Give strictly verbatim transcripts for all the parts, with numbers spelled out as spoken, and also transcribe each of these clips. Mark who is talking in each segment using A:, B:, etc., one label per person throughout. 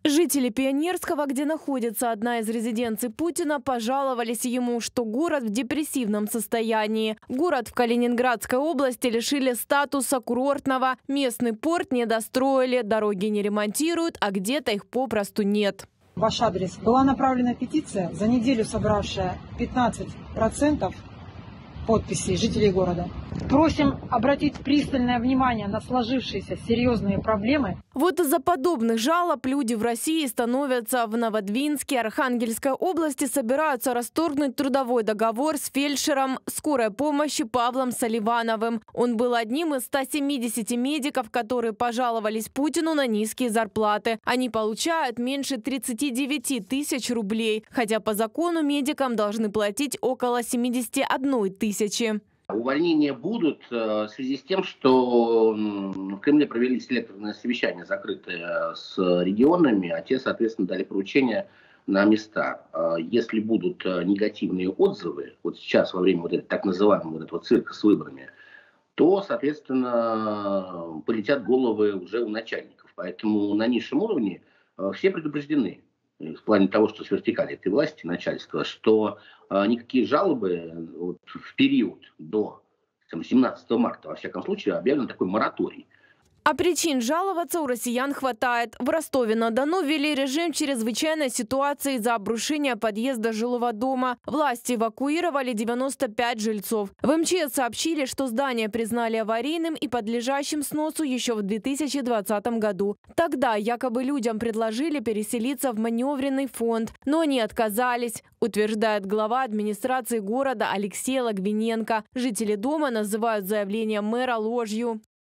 A: Жители Пионерского, где находится одна из резиденций Путина, пожаловались ему, что город в депрессивном состоянии. Город в Калининградской области лишили статуса курортного, местный порт не достроили, дороги не ремонтируют, а где-то их попросту нет.
B: В ваш адрес была направлена петиция, за неделю собравшая пятнадцать процентов подписей жителей города. Просим обратить пристальное внимание на сложившиеся серьезные проблемы.
A: Вот из-за подобных жалоб люди в России становятся. В Новодвинске, Архангельской области собираются расторгнуть трудовой договор с фельдшером скорой помощи Павлом Соливановым. Он был одним из ста семидесяти медиков, которые пожаловались Путину на низкие зарплаты. Они получают меньше тридцати девяти тысяч рублей, хотя по закону медикам должны платить около семидесяти одной тысячи.
C: Увольнения будут в связи с тем, что в Кремле провели селекторное совещание, закрытое с регионами, а те, соответственно, дали поручения на места. Если будут негативные отзывы, вот сейчас во время вот этого так называемого вот этого цирка с выборами, то, соответственно, полетят головы уже у начальников. Поэтому на низшем уровне все предупреждены, в плане того, что с вертикали этой власти, начальства, что э, никакие жалобы вот, в период до семнадцатого марта, во всяком случае, объявлен такой мораторий.
A: А причин жаловаться у россиян хватает. В Ростове-на-Дону ввели режим чрезвычайной ситуации из-за обрушения подъезда жилого дома. Власти эвакуировали девяносто пять жильцов. В эм че эс сообщили, что здание признали аварийным и подлежащим сносу еще в две тысячи двадцатом году. Тогда якобы людям предложили переселиться в маневренный фонд, но они отказались, утверждает глава администрации города Алексей Логвиненко. Жители дома называют заявление мэра ложью.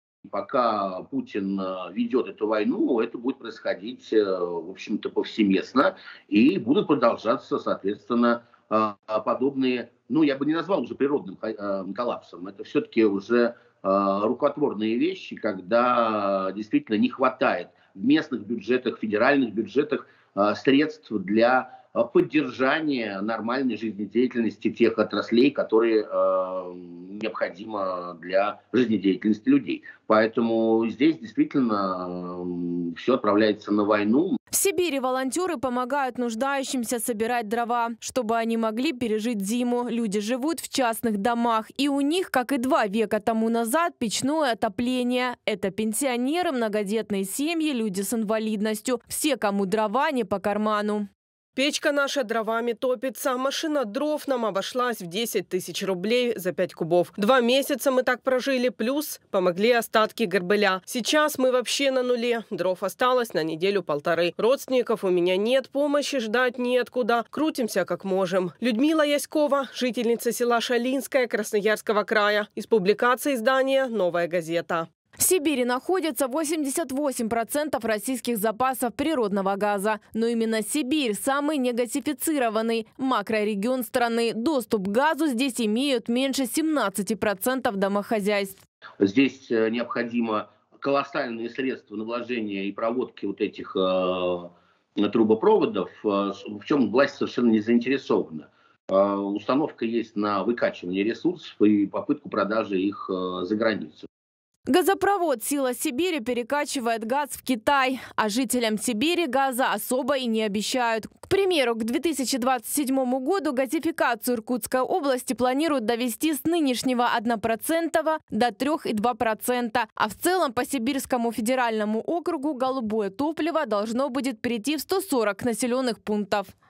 C: Пока Путин ведет эту войну, это будет происходить, в общем-то, повсеместно. И будут продолжаться, соответственно, подобные, ну, я бы не назвал уже природным коллапсом. Это все-таки уже рукотворные вещи, когда действительно не хватает в местных бюджетах, федеральных бюджетах средств для поддержания нормальной жизнедеятельности тех отраслей, которые э, необходимы для жизнедеятельности людей. Поэтому здесь действительно э, все отправляется на войну.
A: В Сибири волонтеры помогают нуждающимся собирать дрова, чтобы они могли пережить зиму. Люди живут в частных домах, и у них, как и два века тому назад, печное отопление. Это пенсионеры, многодетные семьи, люди с инвалидностью. Все, кому дрова не по карману.
D: Печка наша дровами топится. Машина дров нам обошлась в десять тысяч рублей за пять кубов. Два месяца мы так прожили, плюс помогли остатки горбыля. Сейчас мы вообще на нуле. Дров осталось на неделю-полторы. Родственников у меня нет, помощи ждать неоткуда. Крутимся как можем. Людмила Яськова, жительница села Шалинское Красноярского края. Из публикации издания «Новая газета».
A: В Сибири находится восемьдесят восемь процентов российских запасов природного газа. Но именно Сибирь – самый негазифицированный макрорегион страны. Доступ к газу здесь имеют меньше семнадцати процентов домохозяйств.
C: Здесь необходимо колоссальные средства на вложение и проводки вот этих э, трубопроводов, в чем власть совершенно не заинтересована. Э, установка есть на выкачивание ресурсов и попытку продажи их э, за границу.
A: Газопровод «Сила Сибири» перекачивает газ в Китай, а жителям Сибири газа особо и не обещают. К примеру, к две тысячи двадцать седьмому году газификацию Иркутской области планируют довести с нынешнего однопроцентного до трёх и двух десятых процента. А в целом по Сибирскому федеральному округу голубое топливо должно будет перейти в сто сорок населенных пунктов.